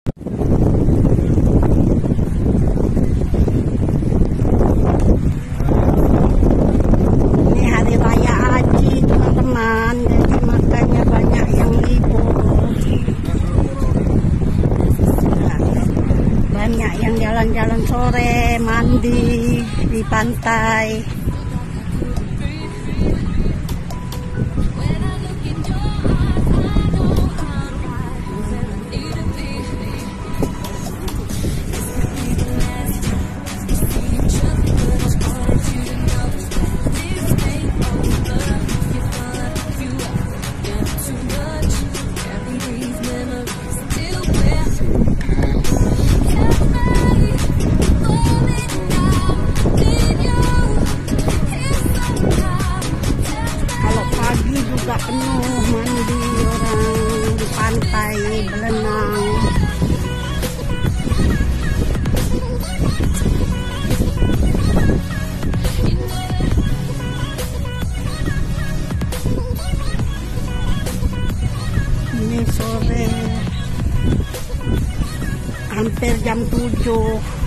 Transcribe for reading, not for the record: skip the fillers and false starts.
Ini hari raya haji teman-teman, jadi makanya banyak yang libur. Banyak yang jalan-jalan sore, mandi di pantai. Juga penuh mandi orang di pantai berenang. Ini sore hampir jam 7.